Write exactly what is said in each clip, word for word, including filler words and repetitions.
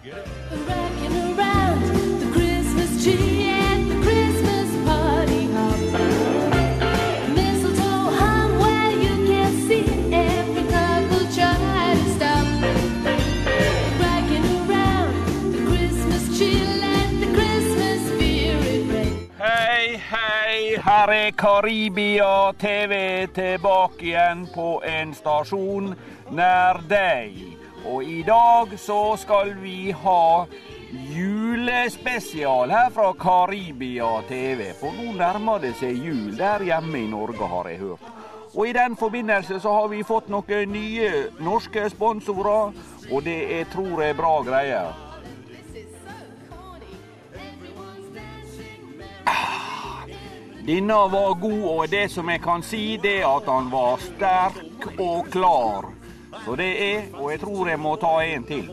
Her er Karibia T V tilbake igjen på en stasjon nær deg. Og i dag så skal vi ha julespesial her fra Karibia T V. For nå nærmer det seg jul der hjemme i Norge, har jeg hørt. Og i den forbindelse så har vi fått noen nye norske sponsorer, og det er, tror jeg, bra greier. Denne var god, og det som jeg kan si, det er at han var sterk og klar. Så det er, og jeg tror jeg må ta en til.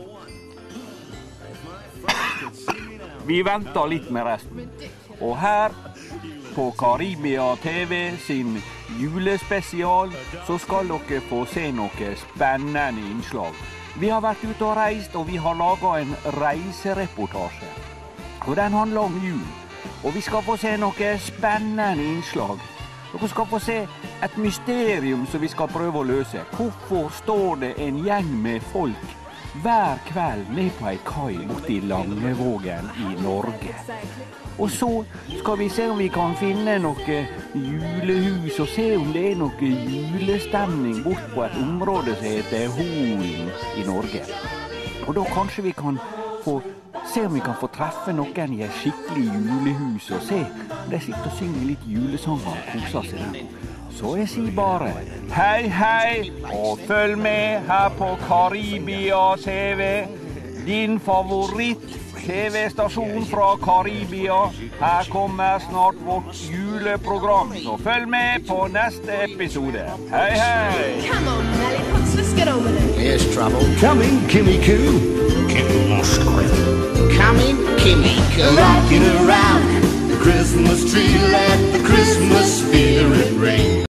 Vi venter litt med resten. Og her på Karibia T V sin julespesial, så skal dere få se noe spennende innslag. Vi har vært ute og reist, og vi har laget en reisereportasje. Og den handler om jul. Og vi skal få se noe spennende innslag. Dere skal få se et mysterium som vi skal prøve å løse. Hvorfor står det en gjeng med folk hver kveld ned på ei kai borte i Langevågen i Norge? Og så skal vi se om vi kan finne noe julehus og se om det er noe julestemning bort på et område som heter Holen i Norge. Og da kanskje vi kan få se om vi kan få treffe noen i et skikkelig julehus og se om de sitter og synger litt julesanger og koser seg der. Så jeg sier bare hei hei og følg med her på Karibia T V, din favoritt T V-stasjon fra Karibia. Her kommer snart vårt juleprogram, så følg med på neste episode. Hei hei! Come on, Lollipops, let's get on with it. Here's trouble. Coming, Kimmy Coo. Kim Moskowitz. Coming.